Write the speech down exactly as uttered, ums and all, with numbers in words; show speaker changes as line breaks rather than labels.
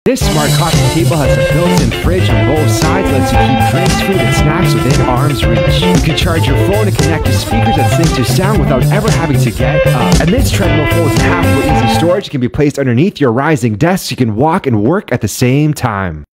This smart coffee table has a built-in fridge on both sides that lets you keep drinks, food, and snacks within arm's reach. You can charge your phone and connect to speakers that sync to sound without ever having to get up. And this treadmill folds in half for easy storage. It can be placed underneath your rising desk so you can walk and work at the same time.